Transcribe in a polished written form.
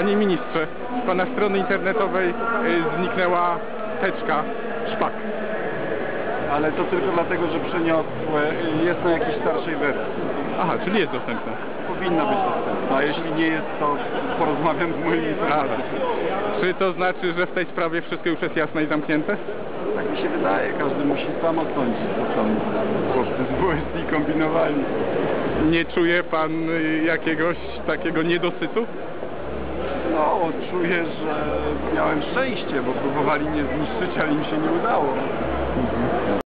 Panie ministrze, z pana strony internetowej zniknęła teczka szpak. Ale to tylko dlatego, że przeniosłe jest na jakiejś starszej wersji. Aha, czyli jest dostępna. Powinna być dostępna, a jeśli nie jest, to porozmawiam z moimi informatykiem. Czy to znaczy, że w tej sprawie wszystko już jest jasne i zamknięte? Tak mi się wydaje, każdy musi sam ocenić, co tam chłopcy z WSI kombinowali. Nie czuje pan jakiegoś takiego niedosytu? No, czuję, że miałem szczęście, bo próbowali mnie zniszczyć, ale im się nie udało.